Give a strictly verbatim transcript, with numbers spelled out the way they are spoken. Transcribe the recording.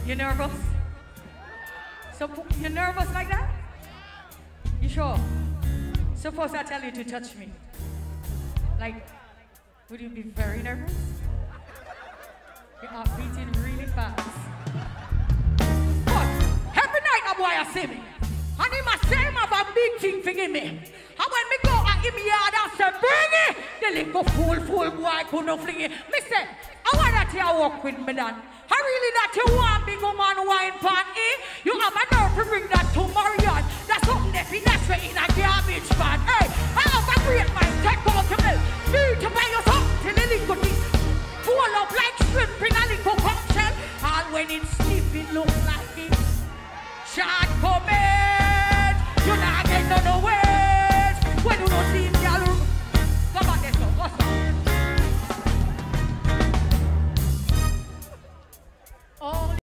You nervous? So you nervous like that? You sure? Suppose I tell you to touch me. Like, would you be very nervous? Your heart beating really fast. But every night a boy I see me. And he must say him have a big thing for give me. And when me go at him yard I say, bring it! The little fool, fool boy couldn't fling it. Me say, I want that you walk with me then. I really that you want big woman wine pan, eh? You have a nerve to bring that to Marion. That's something that we that's in a garbage pan, eh? I have a great mind, take out to milk. Need to buy you something, a little thing. Full up like shrimp in a little cocktail. And when it's sleep, it looks like it.